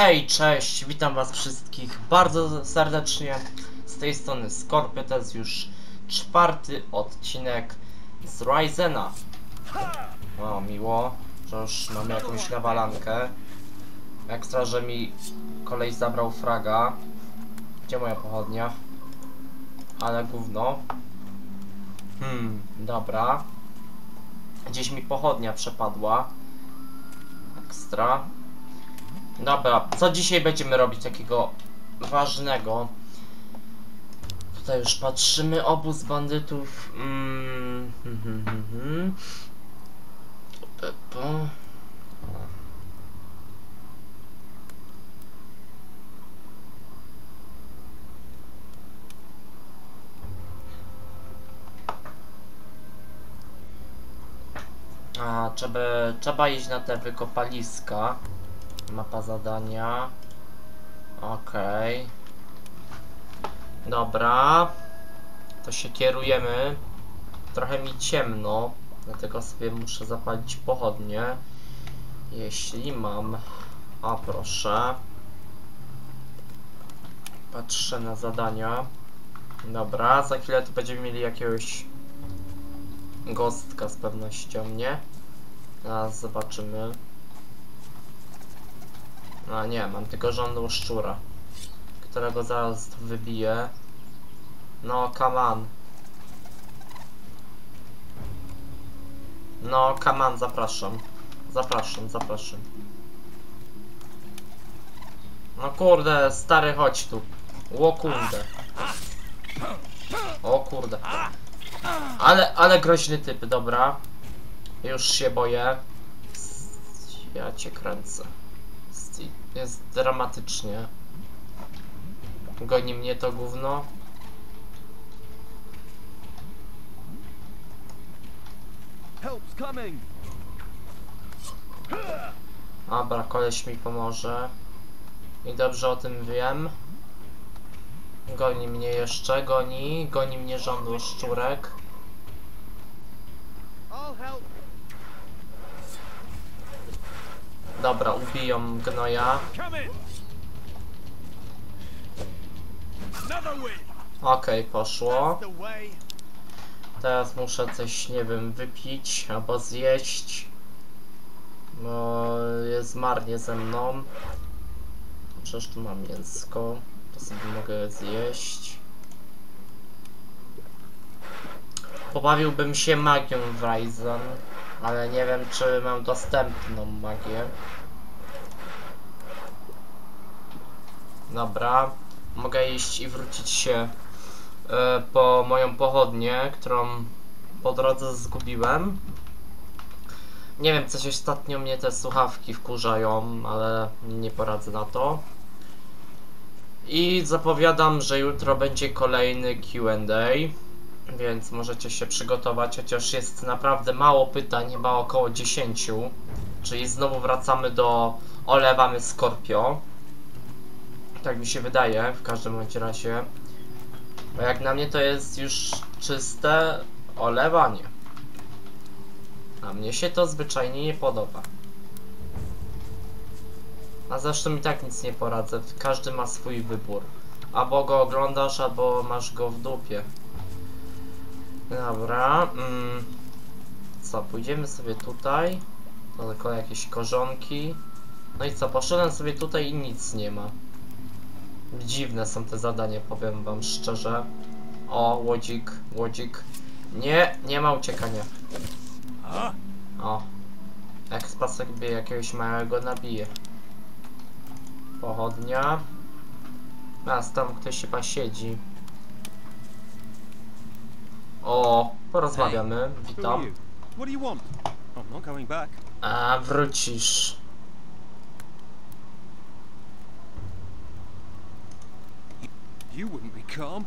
Hej, cześć, witam was wszystkich bardzo serdecznie. Z tej strony Scorpio, to jest już 4. odcinek z Ryzena. O, miło, że już mamy jakąś nawalankę. Ekstra, że mi koleś zabrał fraga. Gdzie moja pochodnia? Ale gówno. Dobra. Gdzieś mi pochodnia przepadła. Ekstra. Dobra, co dzisiaj będziemy robić takiego ważnego? Tutaj już patrzymy, obóz bandytów. Trzeba iść na te wykopaliska. Mapa zadania. Okej. Dobra. To się kierujemy. Trochę mi ciemno, dlatego sobie muszę zapalić pochodnie. Jeśli mam. O, proszę. Patrzę na zadania. Dobra, za chwilę tu będziemy mieli jakiegoś gostka z pewnością, nie? Zaraz zobaczymy. A nie, mam tylko żądło szczura, którego zaraz wybiję. No, come on. No, come on, zapraszam. Zapraszam. No kurde, stary, chodź tu. O kurde. O kurde. Ale groźny typ, dobra. Już się boję. Ja cię kręcę. Jest dramatycznie. Goni mnie to gówno. Dobra, koleś mi pomoże. I dobrze o tym wiem. Goni mnie jeszcze, goni mnie żądło szczurek. Dobra, ubiją gnoja. Okej, poszło. Teraz muszę coś, nie wiem, wypić albo zjeść. Bo jest marnie ze mną. Przecież tu mam mięsko. To sobie mogę zjeść. Pobawiłbym się magią w Ryzen, ale nie wiem, czy mam dostępną magię. Dobra, mogę iść i wrócić się po moją pochodnię, którą po drodze zgubiłem. Nie wiem, coś ostatnio mnie te słuchawki wkurzają, ale nie poradzę na to. I zapowiadam, że jutro będzie kolejny Q&A, więc możecie się przygotować, chociaż jest naprawdę mało pytań, chyba około 10. Czyli znowu wracamy do olewamy Scorpio. Tak mi się wydaje, w każdym bądź razie. Bo jak na mnie to jest już czyste olewanie. A mnie się to zwyczajnie nie podoba. A zresztą i tak nic nie poradzę. Każdy ma swój wybór. Albo go oglądasz, albo masz go w dupie. Dobra. Co, pójdziemy sobie tutaj. To tylko jakieś korzonki. No i co, poszedłem sobie tutaj i nic nie ma. Dziwne są te zadania, powiem wam szczerze. O, łodzik. Nie ma uciekania. O. Ekspas jakby jakiegoś małego nabije. Pochodnia. A, tam ktoś chyba siedzi. O, porozmawiamy. Witam. A, wrócisz. You wouldn't be calm.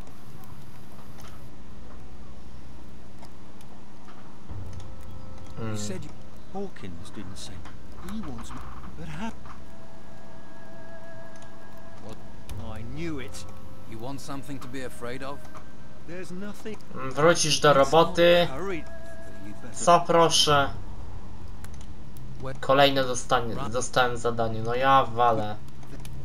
You said Hawkins didn't say he wants me, but What? I knew it. You want something to be afraid of? There's nothing. Wrócisz do roboty. Co proszę? Kolejne dostałem zadanie. No ja walę.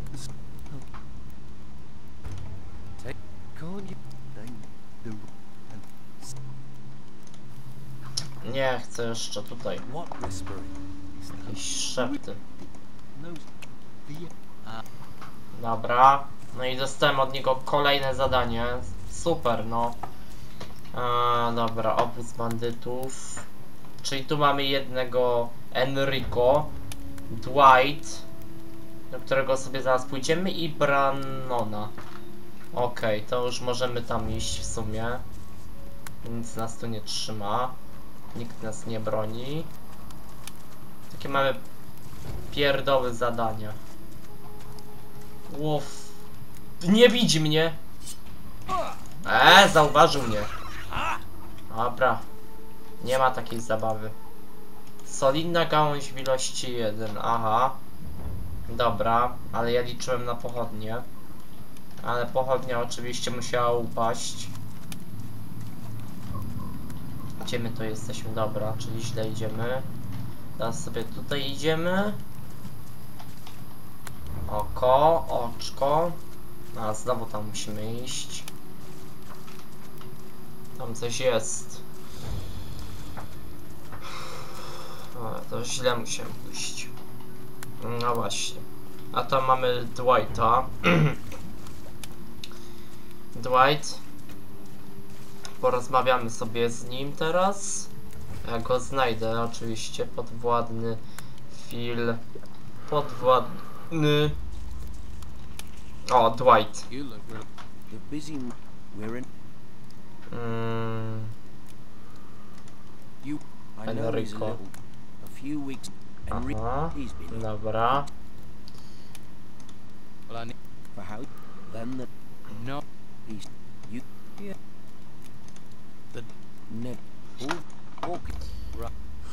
Nie, chcę jeszcze tutaj. What whispering? Is that Jakieś szepty. no the Dobra. No i dostałem od niego kolejne zadanie. Super, no. Dobra, obóz bandytów. Czyli tu mamy jednego Enrico, Dwight, do którego sobie zaraz pójdziemy, i Brannona. Okej, to już możemy tam iść w sumie. Nic nas tu nie trzyma. Nikt nas nie broni. Takie mamy pierdoły zadania. Łof. Nie widzi mnie. Zauważył mnie. Dobra. Nie ma takiej zabawy. Solidna gałąź w ilości 1. Aha. Dobra, ale ja liczyłem na pochodnie. Ale pochodnia oczywiście musiała upaść. Gdzie my to jesteśmy? Dobra, czyli źle idziemy. Teraz sobie tutaj idziemy. Oko, oczko. A znowu tam musimy iść. Tam coś jest. To źle musiałem pójść. No właśnie. A tam mamy Dwighta. Dwight. Porozmawiamy sobie z nim teraz. Ja go znajdę oczywiście. Podwładny Phil. Podwładny. O, Dwight. You look really... you're busy. We're in. You. I know he's a Enrico. little. A few weeks. Enrico. Aha. He's been Dobra. Well, I need... for how? Then the. No. He's. You. Yeah. The... Never. Walk. Right.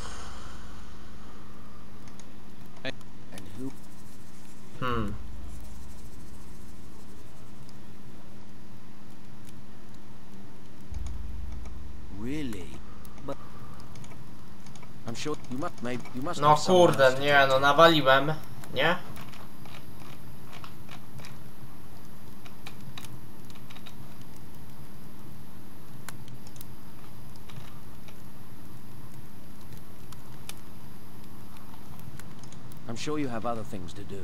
And who? Really? But I'm sure you must. Maybe you must. No have someone kurde, else to nie talk no, to. nawaliłem. Nie? I'm sure you have other things to do.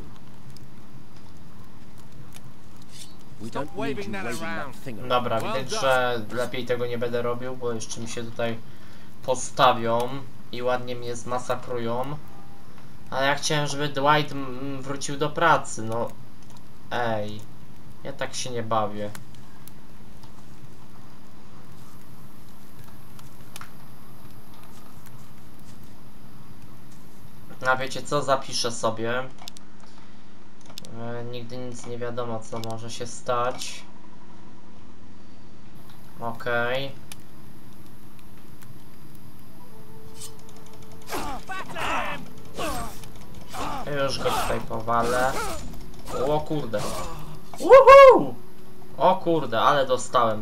We don't need you waving that waving around. that thing around. Dobra, Well widać, done. że lepiej tego nie będę robił, bo jeszcze mi się tutaj postawią i ładnie mnie zmasakrują. Ale ja chciałem, żeby Dwight wrócił do pracy, no. Ej, ja tak się nie bawię. A wiecie co? Zapiszę sobie. Nigdy nic nie wiadomo, co może się stać. Okej. Już go tutaj powalę. O kurde. Woohoo! O kurde, ale dostałem.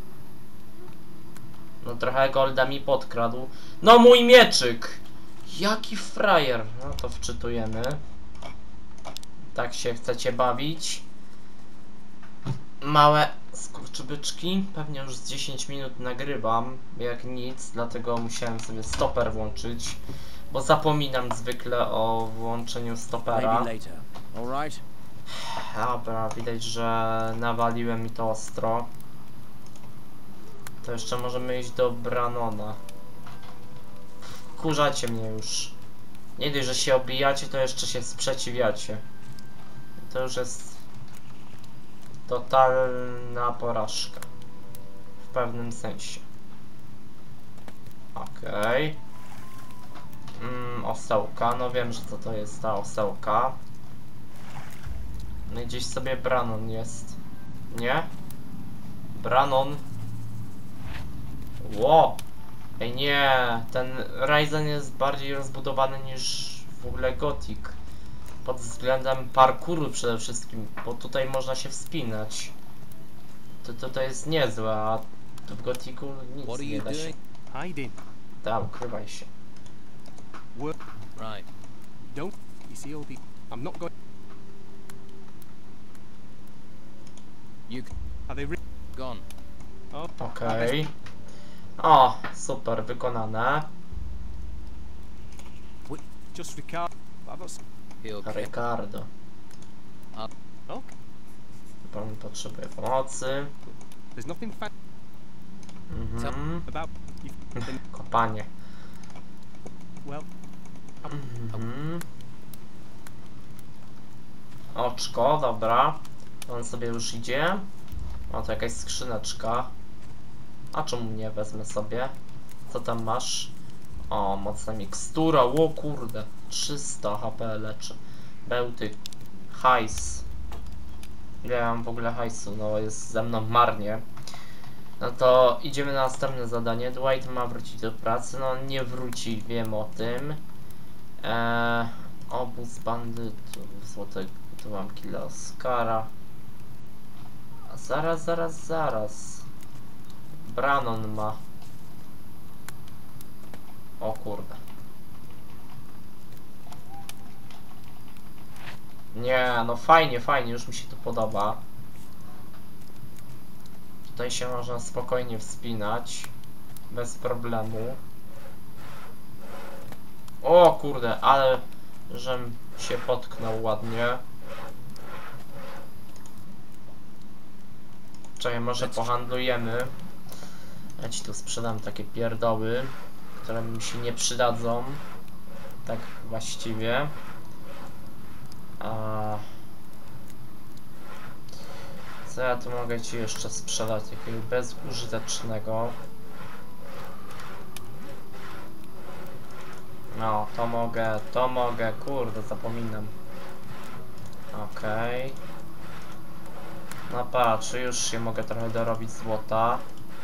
No trochę golda mi podkradł. No mój mieczyk! Jaki frajer! No to wczytujemy. Tak się chcecie bawić. Małe skurczybyczki. Pewnie już z 10 minut nagrywam. Jak nic, dlatego musiałem sobie stoper włączyć. Bo zapominam zwykle o włączeniu stopera. Maybe later. All right. Dobra, widać, że nawaliłem mi to ostro. To jeszcze możemy iść do Brannona. Wkurzacie mnie już. Nie dość, że się obijacie, to jeszcze się sprzeciwiacie. To już jest totalna porażka. W pewnym sensie. Okej. Osełka. No wiem, że co to jest ta osełka. No i gdzieś sobie Brannon jest. Nie? Brannon. Ło! Ej nie, ten Ryzen jest bardziej rozbudowany niż w ogóle Gothic. Pod względem parkouru przede wszystkim, bo tutaj można się wspinać. To jest niezłe, a tu w Gothicu nic What are nie you da się. doing? Hiding. Da, ukrywaj się. Work. Right. Don't. You see all the. I'm not going. You... Are they? Gone. Oh. Okej. O, super, wykonane. just Ricardo. But I've got some. He'll care. Ricardo. Okay. Pan potrzebuje pomocy. There's nothing Mhm. about you. Kopanie. Well, Mhm. Oczko, dobra. On sobie już idzie. O, to jakaś skrzyneczka. A czemu nie wezmę sobie? Co tam masz? O, mocna mikstura. Ło kurde. 300 HP leczy. Bełty. Hajs. Ile ja mam w ogóle hajsu? No jest ze mną marnie. No to idziemy na następne zadanie. Dwight ma wrócić do pracy. No on nie wróci, wiem o tym. Obóz bandytów. Złote. Tu mam killa Oscara. A zaraz. Brannon ma. O kurde. Nie, no fajnie, już mi się to podoba. Tutaj się można spokojnie wspinać. Bez problemu. O kurde, ale żem się potknął ładnie. Czekaj, może pohandlujemy. Ja ci tu sprzedam takie pierdoły, które mi się nie przydadzą. Tak właściwie. Co ja tu mogę ci jeszcze sprzedać takiego bezużytecznego? No, to mogę, kurde, zapominam. Okej. No patrz, już się mogę trochę dorobić złota.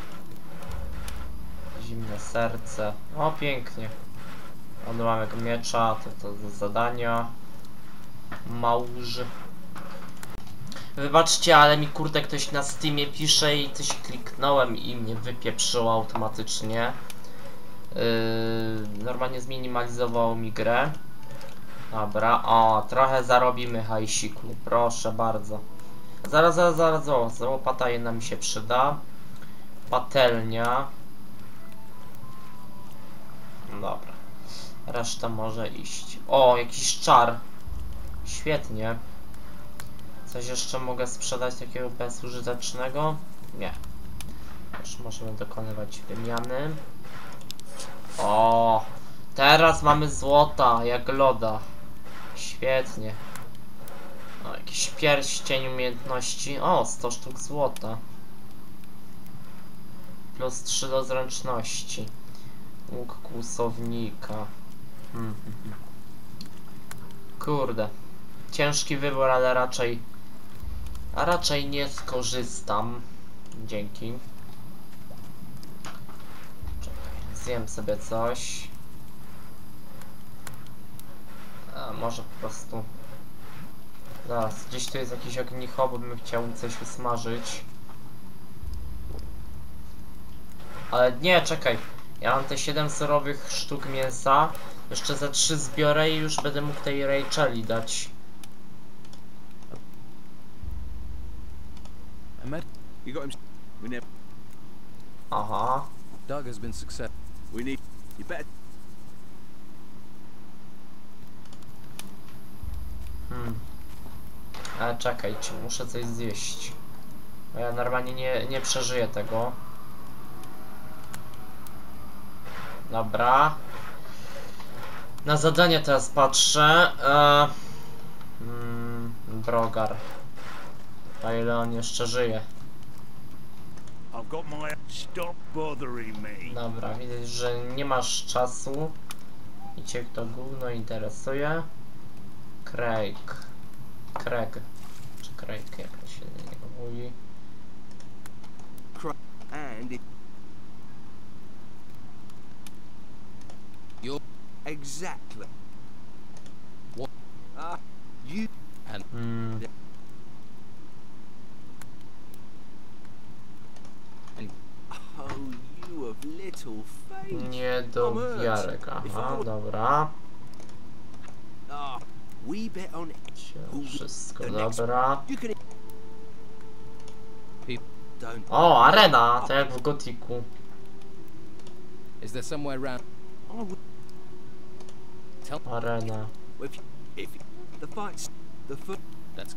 Zimne serce. O, pięknie. Odłamek miecza, to do zadania. Małż. Wybaczcie, ale mi kurde ktoś na Steamie pisze i coś kliknąłem i mnie wypieprzyło automatycznie. Normalnie zminimalizowało mi grę. Dobra, o, trochę zarobimy hajsiku, proszę bardzo. Zaraz, o, łopata jedna mi się przyda. Patelnia. Dobra. Reszta może iść. O, jakiś czar. Świetnie. Coś jeszcze mogę sprzedać takiego bezużytecznego? Nie. Już możemy dokonywać wymiany. O, teraz mamy złota, jak loda. Świetnie. O, jakiś pierścień umiejętności. O, 100 sztuk złota. Plus 3 do zręczności. Łuk kłusownika. Kurde. Ciężki wybór, ale raczej nie skorzystam. Dzięki. Czekaj, zjem sobie coś. A może po prostu... Zaraz, gdzieś tu jest jakiś ognicho, bo bym chciał coś usmażyć. Ale nie, czekaj. Ja mam te 7 surowych sztuk mięsa. Jeszcze za 3 zbiorę i już będę mógł tej Racheli dać. You got him. We never. Aha. Doug has been successful. We need. You better. Ale czekajcie, muszę coś zjeść. Bo ja normalnie nie przeżyję tego. Dobra. Na zadanie teraz patrzę. Brogar. A ile on jeszcze żyje? I've got my stop bothering me. Dobra, widać, że nie masz czasu. I cię to gówno interesuje. Craig. Czy Craig, jak to się do niego mówi? And it. You Exactly. What? You. and Oh, you of little faith. Niedowiarek. Aha, dobra. Ah, we bet on. Wszystko dobra. You can. Don't. O, arena! To jak w Gothicu. is there somewhere around? I would. Tell. Arena. If the fight's the foot. That's.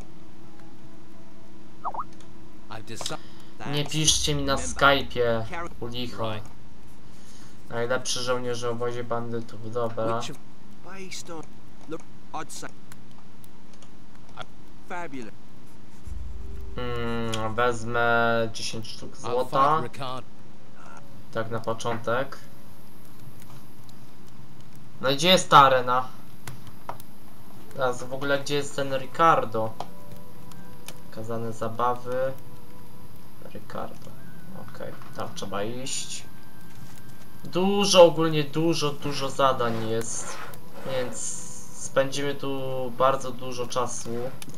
I've decided. Nie piszcie mi na Skype'ie, u licho. Najlepszy żołnierze w obozie bandytów, dobra. Which of based on look, I'd say fabulous. Wezmę 10 sztuk I'll złota, fight Ricard. tak na początek. No i gdzie jest ta arena? Teraz w ogóle gdzie jest ten Ricardo? Kazane zabawy. Ricardo. Okej, tam trzeba iść. Dużo, ogólnie dużo zadań jest. Więc spędzimy tu bardzo dużo czasu.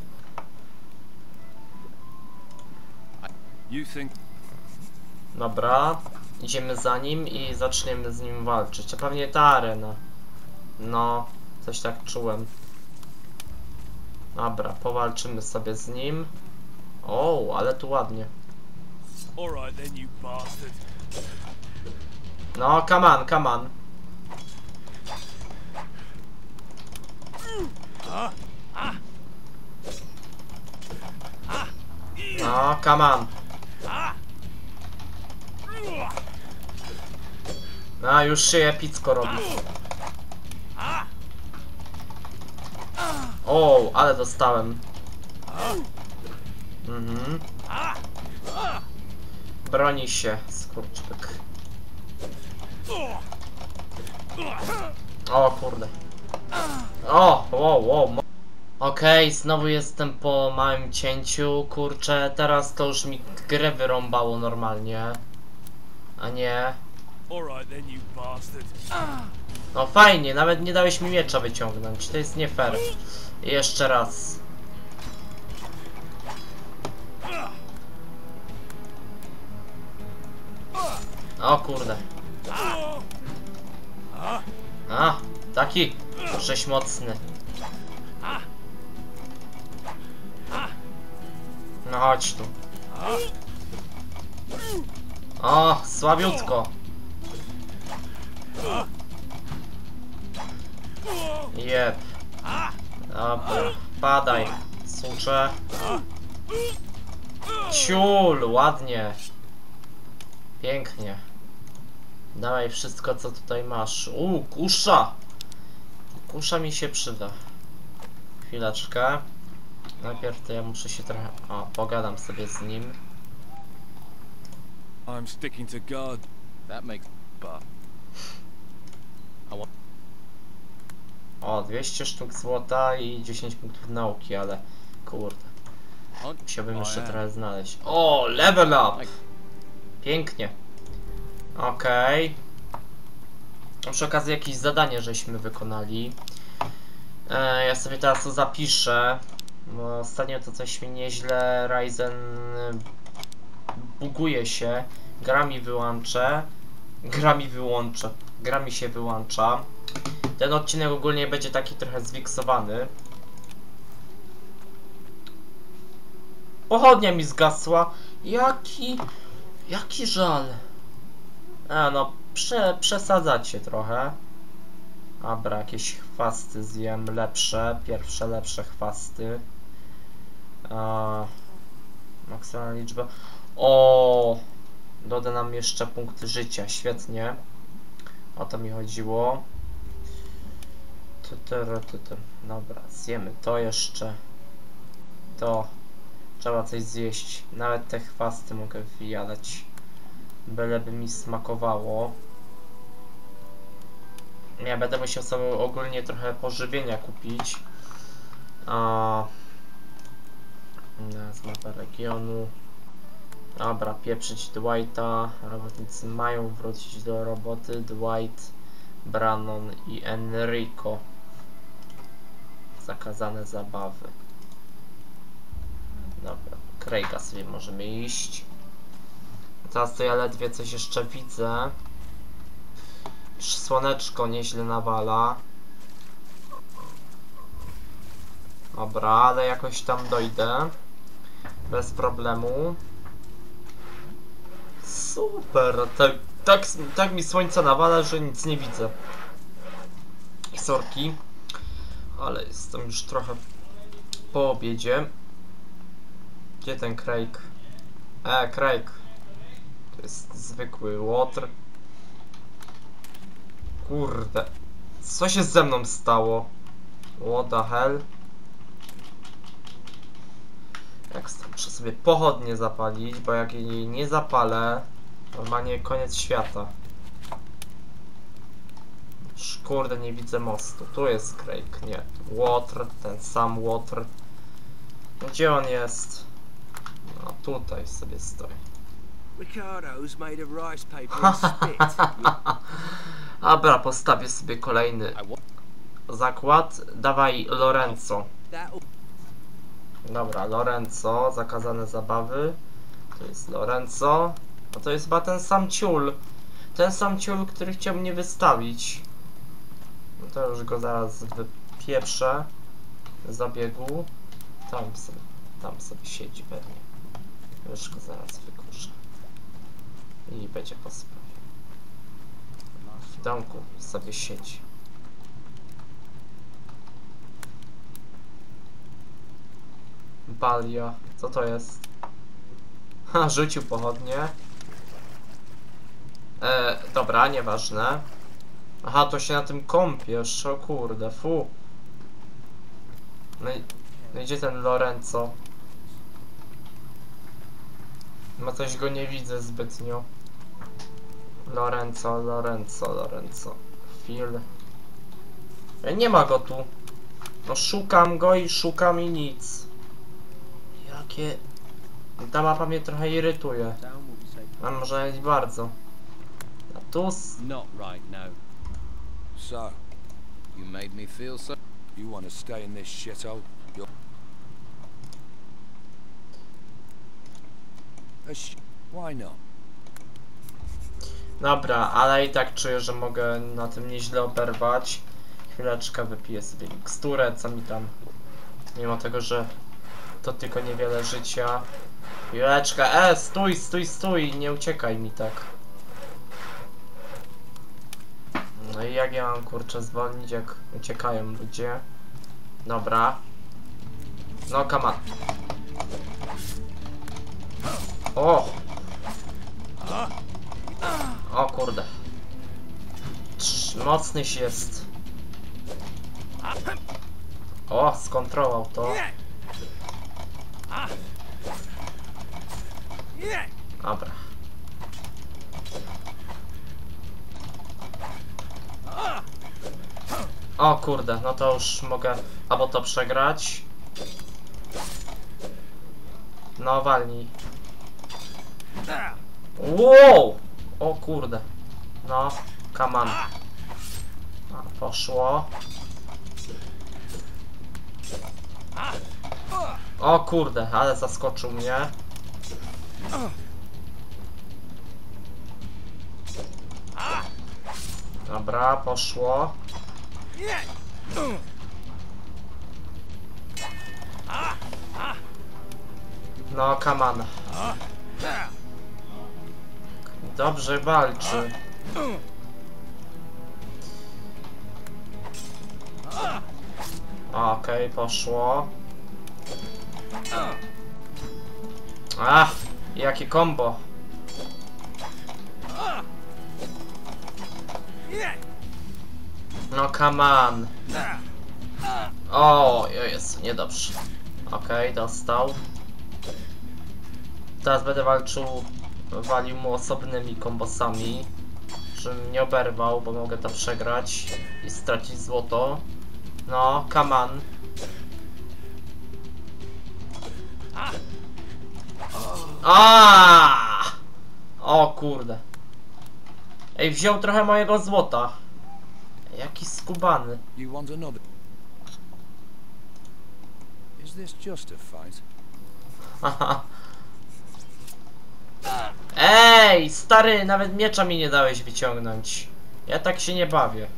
You think Dobra, idziemy za nim i zaczniemy z nim walczyć. A pewnie ta arena. No, coś tak czułem. Dobra, powalczymy sobie z nim. O, ale tu ładnie. all right then, you bastard. No, come on, come on. No, come on. No, już się epicko robi. O, ale dostałem. Broni się, skurczybyk. O kurde. O, wow. Okej, znowu jestem po małym cięciu, kurczę, teraz to już mi grę wyrąbało normalnie. A nie. All right then, you bastard. No fajnie, nawet nie dałeś mi miecza wyciągnąć, to jest nie fair. I jeszcze raz. O kurde. A, taki żeś mocny. No chodź tu. O, słabiutko. Jeb. Dobra, padaj, sucze. Ciul, ładnie. Pięknie. Dawaj wszystko, co tutaj masz. Kusza! Kusza mi się przyda. Chwileczkę. Najpierw to ja muszę się trochę... O, pogadam sobie z nim. I'm sticking to God. That makes. But O, 200 sztuk złota i 10 punktów nauki, ale... Kurde. Musiałbym jeszcze trochę znaleźć. O, level up! Pięknie. Okej. Przy okazji jakieś zadanie żeśmy wykonali. Ja sobie teraz to zapiszę. Bo ostatnio to coś mi nieźle Ryzen buguje się. Gra mi się wyłącza. Ten odcinek ogólnie będzie taki trochę zwiksowany. Pochodnia mi zgasła. Jaki żal. No, przesadzacie trochę. Dobra, jakieś chwasty zjem lepsze. Pierwsze lepsze chwasty. Maksymalna liczba. O, doda nam jeszcze punkty życia. Świetnie. O to mi chodziło. Dobra, zjemy to jeszcze. To. Trzeba coś zjeść. Nawet te chwasty mogę wyjadać. Byleby mi smakowało. Ja będę musiał sobie ogólnie trochę pożywienia kupić. Z mapa regionu. Dobra, pieprzyć Dwighta. Robotnicy mają wrócić do roboty. Dwight, Brannon i Enrico. Zakazane zabawy. Dobra, Craiga sobie możemy iść. Teraz to ja ledwie coś jeszcze widzę. Słoneczko nieźle nawala. Dobra, ale jakoś tam dojdę. Bez problemu. Super, tak mi słońce nawala, że nic nie widzę. sorki, ale jestem już trochę po obiedzie. Gdzie ten Craig? Craig. To jest zwykły water. Kurde. Co się ze mną stało? What the hell? Ekstra, muszę sobie pochodnie zapalić, bo jak jej nie zapalę, normalnie koniec świata. Kurde, nie widzę mostu. Tu jest Craig, nie. Water, ten sam Water. Gdzie on jest? No tutaj sobie stoi. Ricardo's made of rice paper and spit. Dobra, postawię sobie kolejny zakład. Dawaj Lorenzo. That'll Dobra, Lorenzo, zakazane zabawy. To jest Lorenzo. No to jest chyba ten sam ciul. Ten sam ciul, który chciał mnie wystawić. No to już go zaraz wypieprzę z obiegu. Tam sobie siedzi pewnie. Już go zaraz wykurzę. I będzie po sprawie. W domku sobie siedzi. Balia. Co to jest? Ha, rzucił pochodnie. Dobra, nieważne. Aha, to się na tym kąpiesz. O kurde, fu. No i gdzie ten Lorenzo? No coś go nie widzę zbytnio. Lorenzo. Phil. Nie ma go tu. No szukam go i szukam i nic. Jakie... Ta mapa mnie trochę irytuje. down will be safe. A może nawet bardzo. A tu... Not right now. So, You made me feel so. you want to stay in this shithole? You're... Why not? Dobra, ale i tak czuję, że mogę na tym nieźle oberwać. Chwileczkę, wypiję sobie miksturę, co mi tam... Mimo tego, że to tylko niewiele życia. Chwileczkę, stój, nie uciekaj mi tak. No i jak ja mam kurczę zwolnić, jak uciekają ludzie? Dobra. No, come on. O! O kurde. Mocnyś jest. O, skontrolował to. Dobra. O kurde, no to już mogę albo to przegrać. No walnij. Wow! O kurde. No, come on. A, poszło. O kurde, ale zaskoczył mnie. Dobra, poszło. No, come on. Dobrze walczy. Okej, poszło. Ach, jakie combo. No come on. O, jest, niedobrze. Okej, dostał. Teraz będę walił mu osobnymi kombosami, żebym nie oberwał, bo mogę to przegrać i stracić złoto. No, come on. O kurde. Ej, wziął trochę mojego złota. Jaki skubany. You want another? Is this just a fight? Haha. Ej, stary, nawet miecza mi nie dałeś wyciągnąć. Ja tak się nie bawię.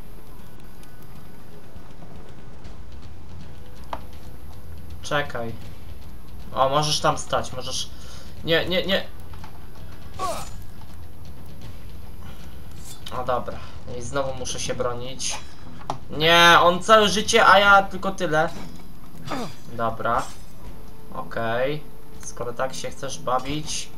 Czekaj. O, możesz tam stać, możesz... Nie. O, dobra. I znowu muszę się bronić. Nie, on całe życie, a ja tylko tyle. Dobra. Okej. Skoro tak się chcesz bawić.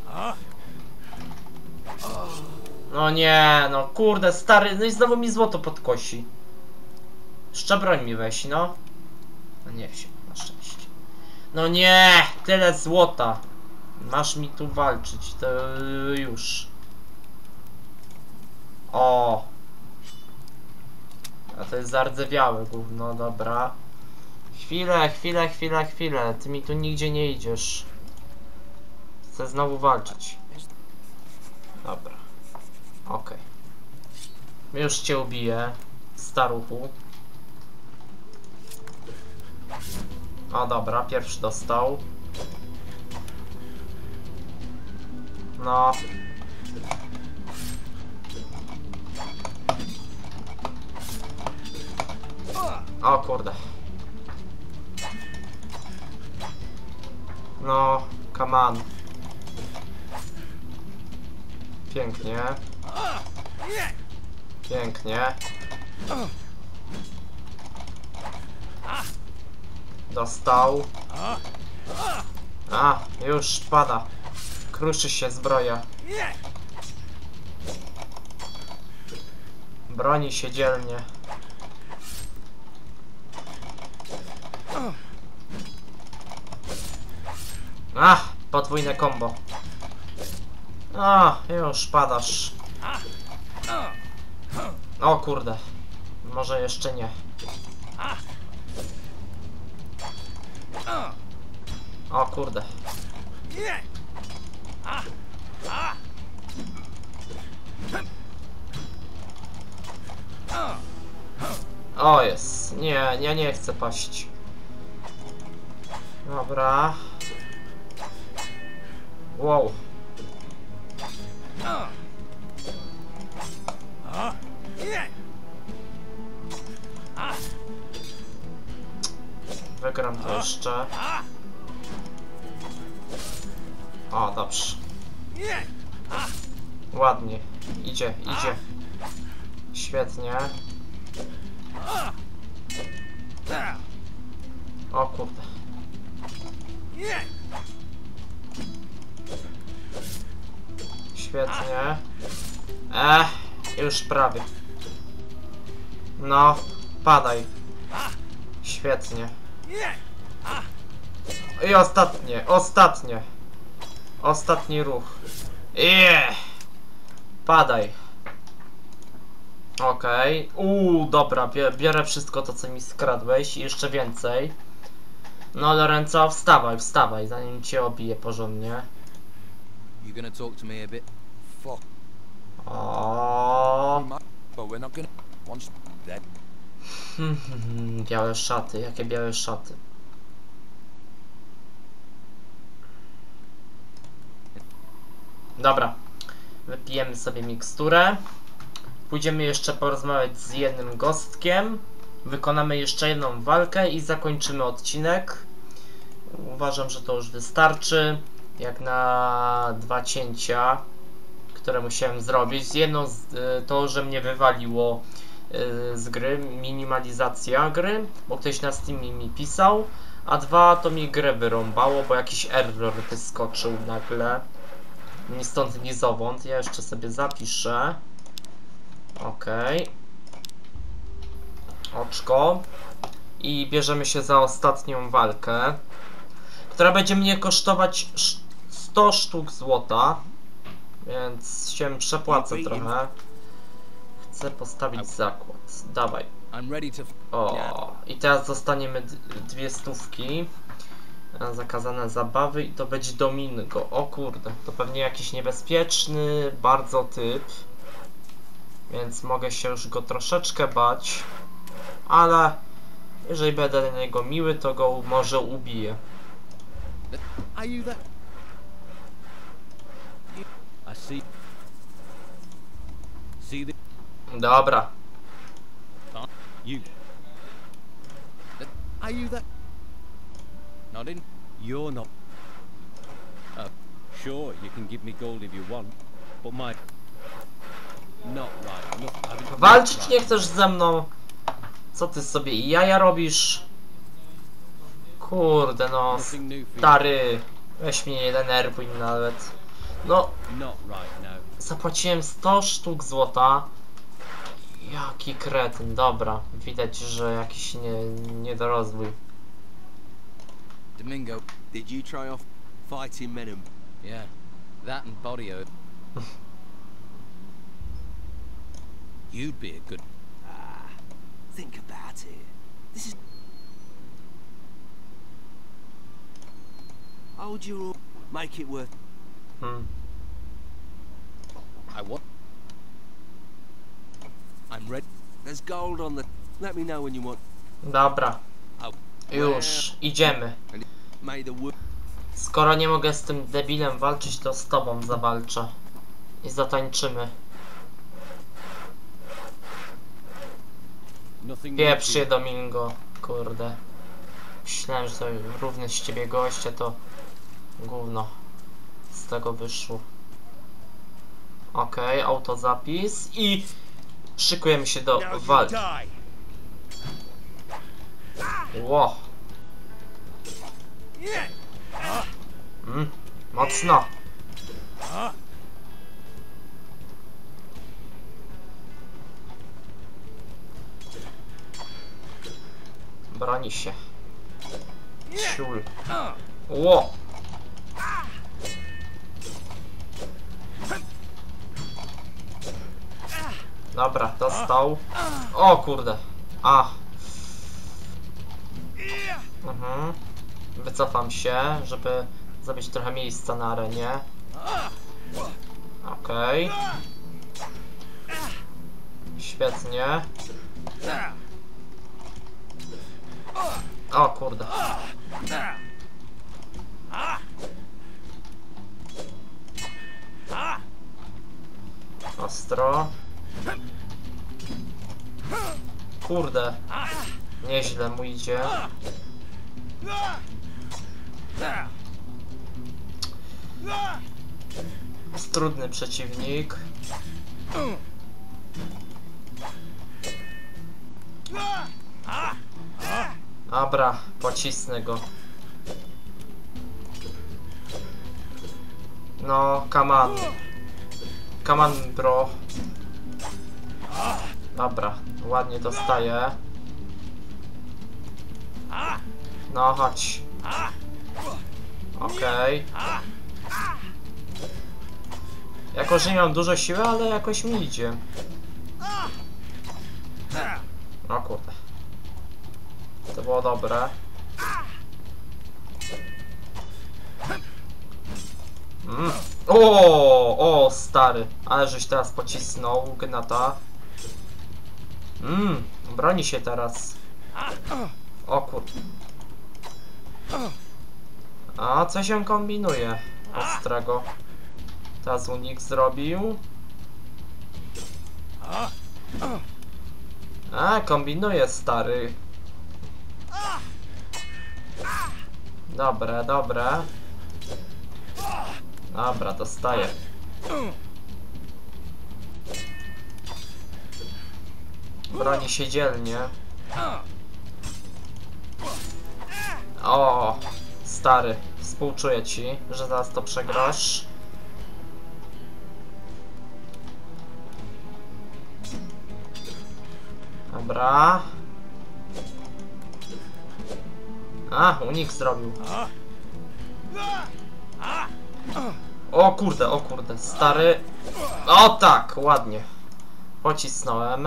No nie, no kurde, stary, no i znowu mi złoto podkosi. Jeszcze broń mi weź, no. No nie wziął, na szczęście. No nie, tyle złota. Masz mi tu walczyć, to już. O. A to jest zardzewiałe gówno, dobra. Chwilę. Ty mi tu nigdzie nie idziesz. Chcę znowu walczyć. Dobra. Okej. Już cię ubiję, staruchu. O dobra, pierwszy dostał. No. O kurde. No, come on. Pięknie. Pięknie. Dostał. A, już pada. Kruszy się zbroja. Broni się dzielnie. Ach, podwójne combo. A, już padasz. O kurde. Może jeszcze nie. O kurde. O jest. Nie, ja nie chcę paść. Dobra. Wow. Wygram to jeszcze. O, dobrze. Ładnie. Idzie. Świetnie. O kurde. Świetnie. Już prawie. No, padaj. Świetnie. I ostatnie. Ostatni ruch. Padaj. Okej. Dobra, biorę wszystko to, co mi skradłeś i jeszcze więcej. No Lorenzo, wstawaj, zanim cię obiję porządnie. You gonna talk to me a bit? Fuck. O. But we're not gonna. Once dead. Białe szaty, jakie białe szaty. Dobra. Wypijemy sobie miksturę. Pójdziemy jeszcze porozmawiać z jednym gostkiem. Wykonamy jeszcze jedną walkę i zakończymy odcinek. Uważam, że to już wystarczy. Jak na 2 cięcia, które musiałem zrobić. Jedno to, że mnie wywaliło z gry, minimalizacja gry, bo ktoś na Steamie mi pisał. A 2 to mi grę wyrąbało, bo jakiś error wyskoczył nagle. Ni stąd, ni zowąd. Ja jeszcze sobie zapiszę. Okej. Oczko. I bierzemy się za ostatnią walkę, która będzie mnie kosztować 100 sztuk złota. Więc się przepłacę trochę. Chcę postawić zakład. Dawaj. O, i teraz dostaniemy 2 stówki. Zakazane zabawy i to będzie Domingo. O kurde, to pewnie jakiś niebezpieczny bardzo typ. Więc mogę się już go troszeczkę bać. Ale jeżeli będę na niego miły, to go może ubiję. Dobra. Are you that? Not in. You're not. Sure, you can give me gold if you want, but my. Not right. Look, Walczyć nie chcesz ze mną? Co ty sobie jaja robisz? Kurde no, Nothing new for you. stary. Weź mnie, nie denerwuj nawet. No, Not right now. zapłaciłem 100 sztuk złota. Jaki kretyn, dobra. Widać, że jakiś niedorozwój. Domingo. Did you try off fighting men and... Yeah. That and Bodio. You'd be a good. Think about it. This is... Hold your... Make it worth... I what? I'm ready. There's gold on the... Let me know when you want... Dobra, już, idziemy. May the wood... Skoro nie mogę z tym debilem walczyć, to z tobą zawalczę. I zatańczymy. Nothing new Pieprz for się, you. Domingo. Kurde. Myślałem, że to równy z ciebie goście, to gówno z tego wyszło. Okej, autozapis i szykujemy się do walki. Ło. Mocno. Broni się. Ciul. Ło. Dobra, dostał. O kurde. A. Wycofam się, żeby zrobić trochę miejsca na arenie. Okej. Świetnie. O kurde. Ostro. Kurde. Nieźle mu idzie. Jest trudny przeciwnik. Dobra, pocisnę go. No, come on. Come on, bro. Dobra, ładnie dostaję. No, chodź. Okej. Jako, że nie mam dużo siły, ale jakoś mi idzie. O kurde. To było dobre. O, stary. Ale żeś teraz pocisnął gnata. Broni się teraz. O kurde. A, co się kombinuje? Ostrego. Teraz unik zrobił. A, kombinuje, stary. Dobre, dobre. Dobra, dostaję. Broni się dzielnie. O, stary, współczuję ci, że zaraz to przegrasz. Dobra. A, unik zrobił. O kurde, stary. O tak, ładnie. Pocisnąłem.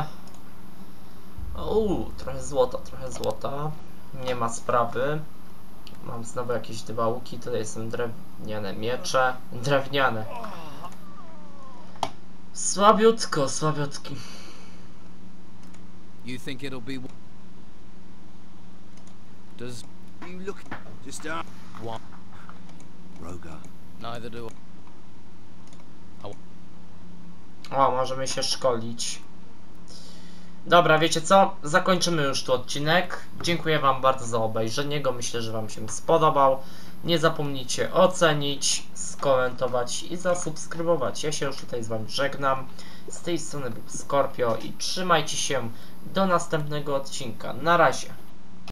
Trochę złota. Nie ma sprawy. Mam znowu jakieś dwałki, tutaj są drewniane miecze. Drewniane. Słabiutko, słabiutki. You think it'll be? Does You look... Just one? Rogar. Neither do. O, możemy się szkolić. Dobra, wiecie co? Zakończymy już tu odcinek. Dziękuję wam bardzo za obejrzenie go. Myślę, że wam się spodobał. Nie zapomnijcie ocenić, skomentować i zasubskrybować. Ja się już tutaj z wami żegnam. Z tej strony był Scorpio i trzymajcie się do następnego odcinka. Na razie.